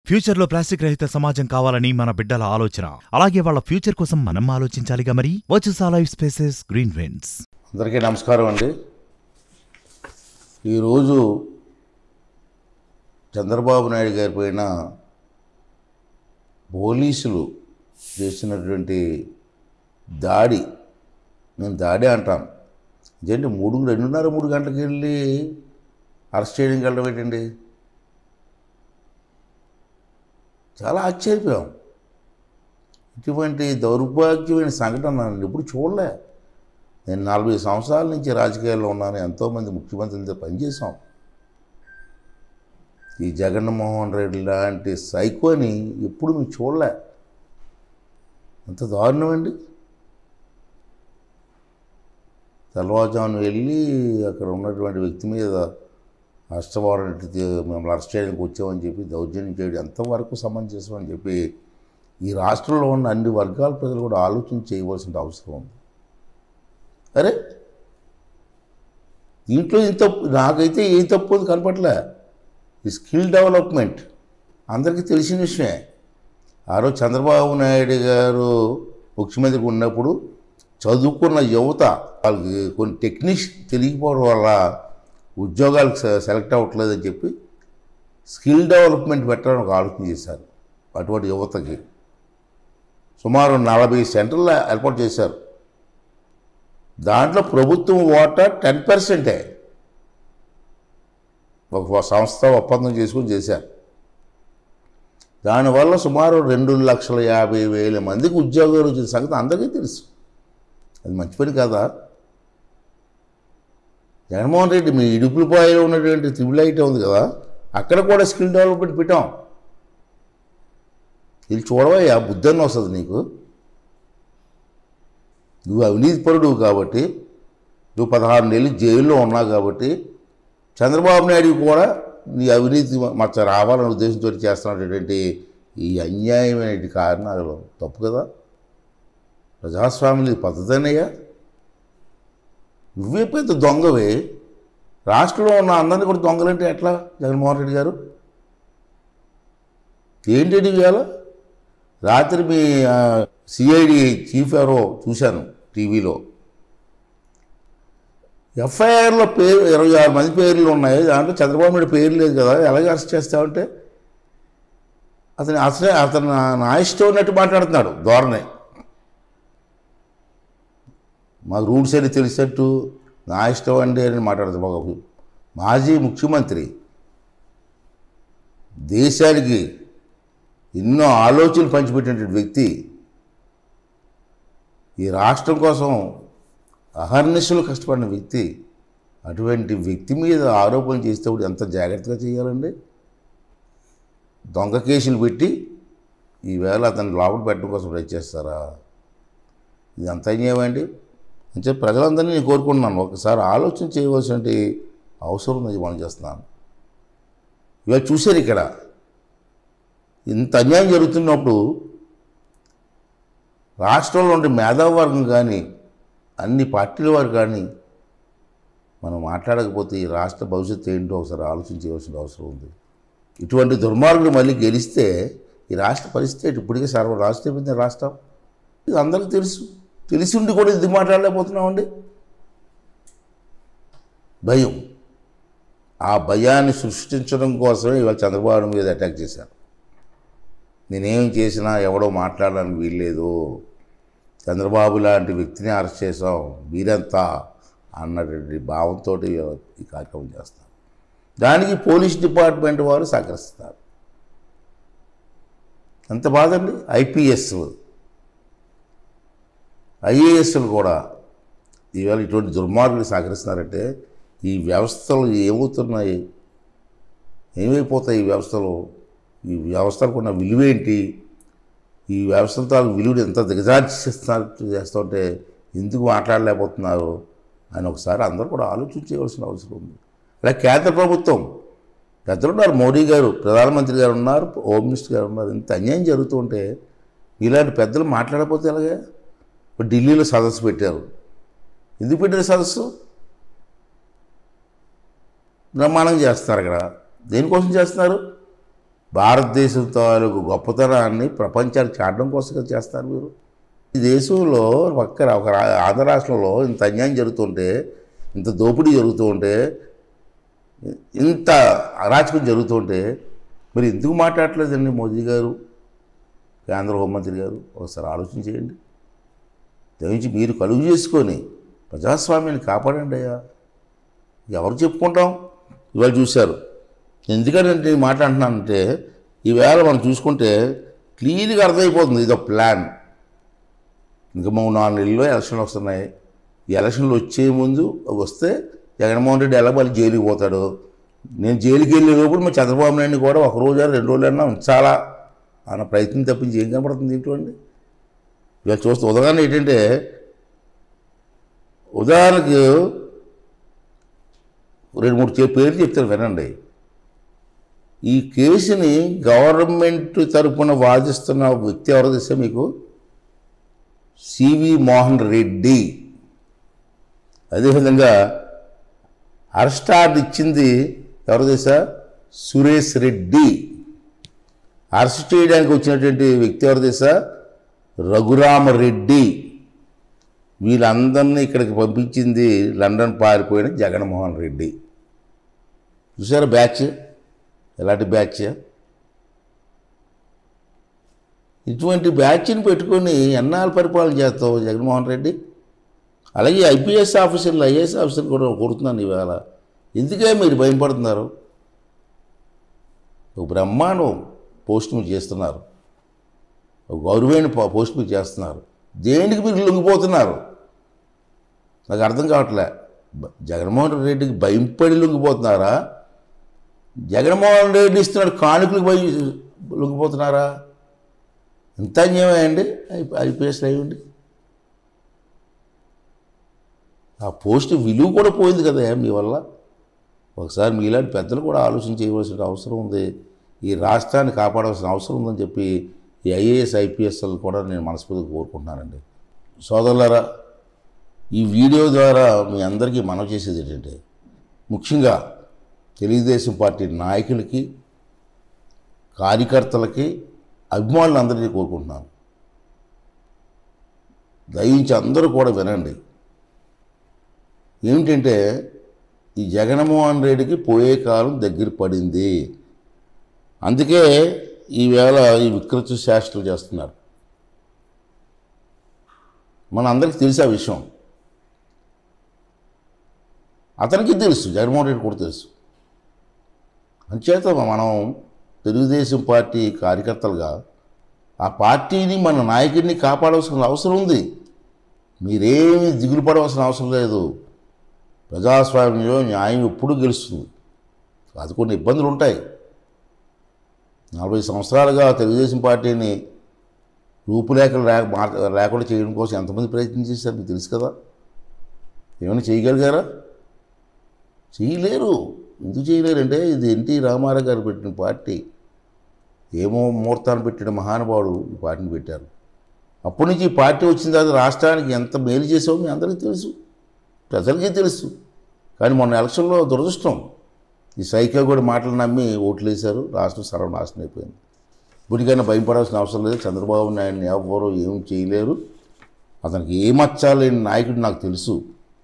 ఫ్యూచర్లో ప్లాస్టిక్ రహిత సమాజం కావాలని మన బిడ్డల ఆలోచన. అలాగే వాళ్ళ ఫ్యూచర్ కోసం మనం ఆలోచించాలిగా మరి. Virtusa life spaces green winds. అందరికీ నమస్కారం అండి. ఈరోజు చంద్రబాబు నాయుడు గారి పైన పోలీసులు చేసినటువంటి దాడి, నేను దాడి అంటాను, ఇదేంటి 2:30-3 గంటలకు వెళ్ళి అరెస్ట్ చేయడానికి వెళ్ళడం ఏంటండి? చాలా ఆశ్చర్యపోయాం. ఇటువంటి దౌర్భాగ్యమైన సంఘటన నేను ఎప్పుడు చూడలే. నేను 40 సంవత్సరాల నుంచి రాజకీయాల్లో ఉన్నాను, ఎంతోమంది ముఖ్యమంత్రులతో పనిచేసాం. ఈ జగన్మోహన్ రెడ్డి లాంటి సైకోని ఎప్పుడు మేము చూడలే. ఎంత దారుణం అండి. తెల్లవారుజామున వెళ్ళి అక్కడ ఉన్నటువంటి వ్యక్తి మీద అరెస్ట్ వారెంట్ మిమ్మల్ని అరెస్ట్ చేయడానికి వచ్చామని చెప్పి దౌర్జన్యం చేయడం ఎంతవరకు సమంజసం అని చెప్పి ఈ రాష్ట్రంలో ఉన్న అన్ని వర్గాల ప్రజలు కూడా ఆలోచన చేయవలసిన అవసరం ఉంది. అరే దీంట్లో ఇంత నాకైతే ఏ తప్పు అని కనపట్లే. ఈ స్కిల్ డెవలప్మెంట్ అందరికీ తెలిసిన విషయమే. ఆ రోజు చంద్రబాబు నాయుడు గారు ముఖ్యమంత్రిగా ఉన్నప్పుడు చదువుకున్న యువత వాళ్ళకి కొన్ని టెక్నిక్స్ తెలియకపోవడం వల్ల ఉద్యోగాలకు సెలెక్ట్ అవ్వట్లేదని చెప్పి స్కిల్ డెవలప్మెంట్ పెట్టడానికి ఒక ఆలోచన చేశారు. అటువంటి యువతకి సుమారు 40 సెంటర్లు ఏర్పాటు చేశారు. దాంట్లో ప్రభుత్వం వాటా 10%. ఒక సంస్థ ఒప్పందం చేసుకుని చేశారు. దానివల్ల సుమారు 2,50,000 మందికి ఉద్యోగాలు వచ్చిన సంగతి అందరికీ తెలుసు. అది మంచి పని కాదా? జగన్మోహన్ రెడ్డి మీ ఇడుపులపాయలో ఉన్నటువంటి త్రిబుల్ ఉంది కదా, అక్కడ కూడా స్కిల్ డెవలప్మెంట్ పెట్టాం. ఇది చూడవయ్యా, బుద్ధన్న వస్తుంది నీకు. నువ్వు అవినీతిపరుడు కాబట్టి, నువ్వు 16 నెలలు జైల్లో ఉన్నావు కాబట్టి చంద్రబాబు నాయుడు కూడా నీ అవినీతి మచ్చ రావాలనే ఉద్దేశంతో చేస్తున్నటువంటి ఈ అన్యాయమైన కారణాలు తప్పు కదా. ప్రజాస్వామ్యం పద్ధతి అన్నయ్యా. నువ్వే పెద్ద దొంగవే. రాష్ట్రంలో ఉన్న అందరినీ కూడా దొంగలంటే ఎట్లా జగన్మోహన్ రెడ్డి గారు? ఏంటంటే ఇవాళ రాత్రి మీ సిఐడి చీఫ్ ఎవరో చూశాను టీవీలో. ఎఫ్ఐఆర్లో 26 మంది పేర్లు ఉన్నాయి, దాంట్లో చంద్రబాబు నాయుడు పేరు లేదు కదా, ఎలాగ అరెస్ట్ చేస్తామంటే అతను నా ఇష్టం ఉన్నట్టు మాట్లాడుతున్నాడు. ధోరణి మాకు రూల్స్ అని తెలిసినట్టు నా ఇష్టం అండి అని మాట్లాడుతుంది. బాబు మాజీ ముఖ్యమంత్రి, దేశానికి ఎన్నో ఆలోచనలు పంచిపెట్టినటువంటి వ్యక్తి, ఈ రాష్ట్రం కోసం అహర్నిశలు కష్టపడిన వ్యక్తి, అటువంటి వ్యక్తి మీద ఆరోపణలు చేసేటప్పుడు ఎంత జాగ్రత్తగా చేయాలండి? దొంగ కేసులు పెట్టి ఈవేళ అతన్ని లోపల పెట్టడం కోసం ప్రయత్నిస్తారా? ఇది అంత అన్యాయమండి. అని చెప్పి ప్రజలందరినీ నేను కోరుకుంటున్నాను, ఒకసారి ఆలోచన చేయవలసిన అవసరం ఉంది. మనం చేస్తున్నాను. ఇవాళ చూశారు, ఇక్కడ ఇంత అన్యాయం జరుగుతున్నప్పుడు రాష్ట్రంలో ఉండే మేధావర్గం కానీ అన్ని పార్టీల వారు కానీ మనం మాట్లాడకపోతే ఈ రాష్ట్ర భవిష్యత్తు ఏంటో ఒకసారి ఆలోచన చేయవలసిన అవసరం ఉంది. ఇటువంటి దుర్మార్గులు మళ్ళీ గెలిస్తే ఈ రాష్ట్ర పరిస్థితి ఇప్పటికే రాష్ట్రం రాష్ట్రం ఇది అందరికీ తెలిసి ఉండి కూడా ఇది మాట్లాడలేకపోతున్నామండి. భయం, ఆ భయాన్ని సృష్టించడం కోసమే ఇవాళ చంద్రబాబు మీద అటాక్ చేశారు. నేనేం చేసినా ఎవడో మాట్లాడడానికి వీల్లేదు, చంద్రబాబు లాంటి వ్యక్తిని అరెస్ట్ చేసాం మీరంతా అన్నటువంటి భావంతో ఈ కార్యక్రమం చేస్తాం. దానికి పోలీస్ డిపార్ట్మెంట్ వారు సహకరిస్తారు. ఎంత బాధండి. ఐఏఎస్లు కూడా ఈవేళ ఇటువంటి దుర్మార్గులు సహకరిస్తున్నారంటే ఈ వ్యవస్థలు ఏమవుతున్నాయి, ఏమైపోతాయి ఈ వ్యవస్థలు? ఈ వ్యవస్థలకు ఉన్న విలువేంటి? ఈ వ్యవస్థలతో విలువలు ఎంత చేస్తుంటే ఎందుకు మాట్లాడలేకపోతున్నారు అని ఒకసారి అందరూ కూడా ఆలోచించవలసిన అవసరం ఉంది. అలా కేంద్ర ప్రభుత్వం పెద్దలు ఉన్నారు, మోడీ గారు ప్రధానమంత్రి గారు ఉన్నారు, హోమ్ మినిస్టర్ గారు ఉన్నారు. ఇంత అన్యాయం జరుగుతుంటే ఇలాంటి పెద్దలు మాట్లాడకపోతే ఎలాగే? ఢిల్లీలో సదస్సు పెట్టారు. ఎందుకు పెట్టారు సదస్సు? బ్రహ్మాండంగా చేస్తున్నారు. అక్కడ దేనికోసం చేస్తున్నారు? భారతదేశం తాలూకు గొప్పతనాన్ని ప్రపంచానికి చాటడం కోసం చేస్తారు మీరు. ఈ దేశంలో ఒక ఆంధ్ర రాష్ట్రంలో ఇంత అన్యాయం జరుగుతుంటే, ఇంత దోపిడీ జరుగుతూ ఉంటే, ఇంత అరాచకం జరుగుతుంటే మరి ఎందుకు మాట్లాడలేదండి మోదీ గారు, కేంద్ర హోంమంత్రి గారు? ఒకసారి ఆలోచన చేయండి. దయించి మీరు కలుగు చేసుకొని ప్రజాస్వామ్యాన్ని కాపాడండి అయ్యా. ఎవరు చెప్పుకుంటాం? ఇవాళ చూశారు. ఎందుకంటే నేను మాట్లాడుతున్నానంటే ఈవేళ మనం చూసుకుంటే క్లియర్గా అర్థమైపోతుంది ఇది ఒక ప్లాన్. ఇంకా 3-4 నెలల్లో ఎలక్షన్లు వస్తున్నాయి. ఈ ఎలక్షన్లు వచ్చే ముందు వస్తే జగన్మోహన్ రెడ్డి ఎలా మళ్ళీ జైలుకి పోతాడు. నేను జైలుకి వెళ్ళే లోపల మా చంద్రబాబు నాయుడిని కూడా 1 రోజు 2 రోజులైనా ఉంచాలా అన్న ప్రయత్నం తప్పించి ఏం కనపడుతుంది ఏంటో అండి. ఇవాళ చూస్తే ఉదాహరణ ఏంటంటే, ఉదాహరణకు 2-3 పేర్లు చెప్తాను వినండి. ఈ కేసుని గవర్నమెంట్ తరఫున వాదిస్తున్న వ్యక్తి ఎవరో తెలుసా మీకు? సివి మోహన్ రెడ్డి. అదేవిధంగా అరెస్ట్ ఆర్డర్ ఇచ్చింది ఎవరో తెలుసా? సురేష్ రెడ్డి. అరెస్ట్ చేయడానికి వచ్చినటువంటి వ్యక్తి ఎవరు తెలుసా? రఘురామరెడ్డి. వీళ్ళందరినీ ఇక్కడికి పంపించింది లండన్ పారిపోయిన జగన్మోహన్ రెడ్డి. చూసారా బ్యాచ్? ఎలాంటి బ్యాచ్? ఇటువంటి బ్యాచ్ని పెట్టుకొని ఎన్నాళ్ళు పరిపాలన చేస్తావు జగన్మోహన్ రెడ్డి? అలాగే ఐపీఎస్ ఆఫీసర్లు, ఐఏఎస్ ఆఫీసర్లు కూడా కోరుతున్నాను ఇవాళ. ఎందుకే మీరు భయపడుతున్నారు? ఒక బ్రహ్మాండం పోస్ట్ మీరు చేస్తున్నారు, ఒక గౌరవమైన పోస్ట్ మీరు చేస్తున్నారు. దేనికి మీరు లొంగిపోతున్నారు? నాకు అర్థం కావట్లే. జగన్మోహన్ రెడ్డికి భయపడి లొంగిపోతున్నారా? జగన్మోహన్ రెడ్డి ఇస్తున్నాడు కానుకలకు లొంగిపోతున్నారా? ఎంత అన్యాయమే అండి. ఐపీఎస్ అయ్యండి. ఆ పోస్ట్ విలువ కూడా పోయింది కదా మీ వల్ల. ఒకసారి మీలాంటి పెద్దలు కూడా ఆలోచన చేయవలసిన అవసరం ఉంది. ఈ రాష్ట్రాన్ని కాపాడవలసిన అవసరం ఉందని చెప్పి ఈ ఐఏఎస్ ఐపీఎస్లు కూడా నేను మనస్ఫూర్తిగా కోరుకుంటున్నానండి. సోదరులారా, ఈ వీడియో ద్వారా మీ అందరికీ మనవి చేసేది ఏంటంటే, ముఖ్యంగా తెలుగుదేశం పార్టీ నాయకులకి, కార్యకర్తలకి, అభిమానులందరినీ కోరుకుంటున్నాను. దయించి అందరూ కూడా వినండి. ఏమిటంటే, ఈ జగన్మోహన్ రెడ్డికి పోయే కాలం దగ్గర పడింది. అందుకే ఈవేళ ఈ వికృత శాస్త్రాలు చేస్తున్నారు. మన అందరికీ తెలిసే విషయం. అతనికి తెలుసు, జగన్మోహన్ రెడ్డి కూడా తెలుసు. అంచేత మనం తెలుగుదేశం పార్టీ కార్యకర్తలుగా ఆ పార్టీని, మన నాయకుడిని కాపాడవలసిన అవసరం ఉంది. మీరేమీ దిగులు పడవలసిన అవసరం లేదు. ప్రజాస్వామ్యంలో న్యాయం ఎప్పుడూ గెలుస్తుంది. అది కొన్ని ఇబ్బందులు ఉంటాయి. 40 సంవత్సరాలుగా తెలుగుదేశం పార్టీని రూపురేఖలు లేకుండా చేయడం కోసం ఎంతమంది ప్రయత్నం చేశారు మీకు తెలుసు కదా. ఏమైనా చేయగలిగారా? చేయలేరు. ఎందుకు చేయలేరంటే ఇది ఎన్టీ రామారావు గారు పెట్టిన పార్టీ. ఏమో ముహూర్తాన్ని పెట్టిన మహానుభావుడు ఈ పార్టీని పెట్టారు. అప్పటి నుంచి ఈ పార్టీ వచ్చిన తర్వాత రాష్ట్రానికి ఎంత మేలు చేసావో మీ అందరికీ తెలుసు, ప్రజలకే తెలుసు. కానీ మొన్న ఎలక్షన్లో దురదృష్టం, ఈ సైకో కూడా మాటలు నమ్మి ఓట్లు వేశారు. రాష్ట్రం సర్వనాశనం అయిపోయింది. ఇప్పటికైనా భయపడాల్సిన అవసరం లేదు. చంద్రబాబు నాయుడిని ఎవరు ఏం చేయలేరు. అతనికి ఏమచ్చాలేని నాయకుడు నాకు తెలుసు.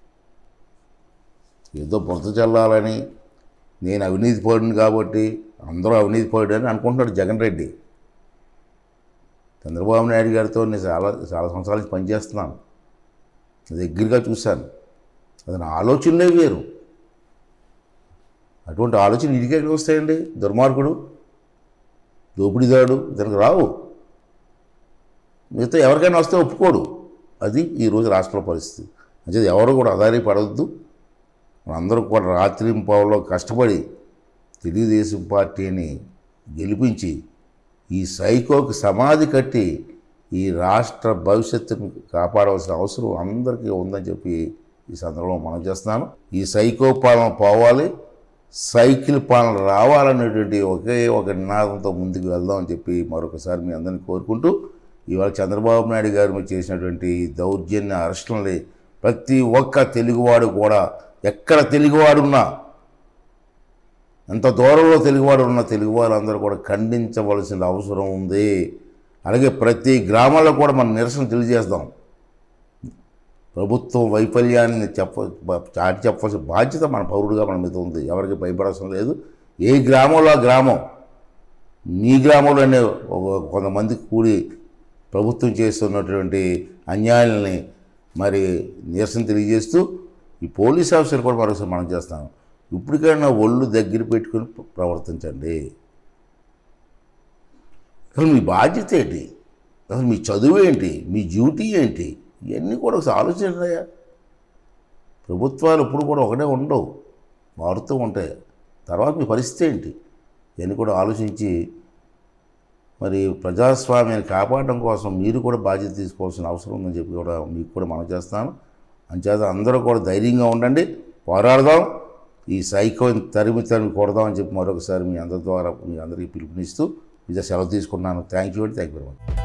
ఏదో బురద చల్లాలని, నేను అవినీతి పరుడిని కాబట్టి అందరూ అవినీతి పరుడు అని అనుకుంటున్నాడు జగన్ రెడ్డి. చంద్రబాబు నాయుడు గారితో నేను చాలా సంవత్సరాల నుంచి పనిచేస్తున్నాను, దగ్గరగా చూశాను. అది నా ఆలోచనలే వేరు. అటువంటి ఆలోచన ఇంటికి ఎక్కడికి వస్తాయండి? దుర్మార్గుడు, దోపిడీదాడు ఇతనికి రావు. మిగతా ఎవరికైనా వస్తే ఒప్పుకోడు. అది ఈరోజు రాష్ట్రంలో పరిస్థితి. అంటే ఎవరు కూడా అదారి పడవద్దు. మనందరూ కూడా రాత్రింపావులో కష్టపడి తెలుగుదేశం పార్టీని గెలిపించి ఈ సైకోకి సమాధి కట్టి ఈ రాష్ట్ర భవిష్యత్తును కాపాడవలసిన అవసరం అందరికీ ఉందని చెప్పి ఈ సందర్భంలో మనం చేస్తున్నాను. ఈ సైకో పాలన పోవాలి, సైకిల్ పాలన రావాలనేటువంటి ఒకే ఒక నినాదంతో ముందుకు వెళ్దామని చెప్పి మరొకసారి మీ అందరినీ కోరుకుంటూ, ఇవాళ చంద్రబాబు నాయుడు గారు మీరు చేసినటువంటి దౌర్జన్య అరెస్టులని ప్రతి ఒక్క తెలుగువాడు కూడా, ఎక్కడ తెలుగువాడున్నా ఎంత దూరంలో తెలుగువాడు ఉన్న తెలుగువారందరూ కూడా ఖండించవలసిన అవసరం ఉంది. అలాగే ప్రతి గ్రామాల్లో కూడా మనం నిరసన తెలియజేస్తాం. ప్రభుత్వం వైఫల్యాన్ని చాటి చెప్పవలసిన బాధ్యత మన పౌరుడిగా మన మీద ఉంది. ఎవరికి భయపడాల్సిన లేదు. ఏ గ్రామంలో ఆ గ్రామం, మీ గ్రామంలోనే కొంతమంది కూడి ప్రభుత్వం చేస్తున్నటువంటి అన్యాయాలని మరి నిరసన తెలియజేస్తూ ఈ పోలీస్ ఆఫీసర్ కూడా మరొకసారి మనం చేస్తాం. ఇప్పటికైనా ఒళ్ళు దగ్గర పెట్టుకుని ప్రవర్తించండి. అసలు మీ బాధ్యత ఏంటి, అసలు మీ చదువు ఏంటి, మీ డ్యూటీ ఏంటి, ఇవన్నీ కూడా ఒకసారి ఆలోచించండి. ప్రభుత్వాలు ఎప్పుడు కూడా ఒకటే ఉండవు, మారుతూ ఉంటాయి. తర్వాత మీ పరిస్థితి ఏంటి, ఇవన్నీ కూడా ఆలోచించి మరి ప్రజాస్వామ్యాన్ని కాపాడడం కోసం మీరు కూడా బాధ్యత తీసుకోవాల్సిన అవసరం ఉందని చెప్పి కూడా మీకు కూడా మనం చేస్తాను. అంచేత అందరూ కూడా ధైర్యంగా ఉండండి, పోరాడదాం, ఈ సైకోని తరిమి కొడదామని చెప్పి మరొకసారి మీ అందరి ద్వారా మీ అందరికీ పిలుపునిస్తూ సెలవు తీసుకున్నాను. Thank you very much.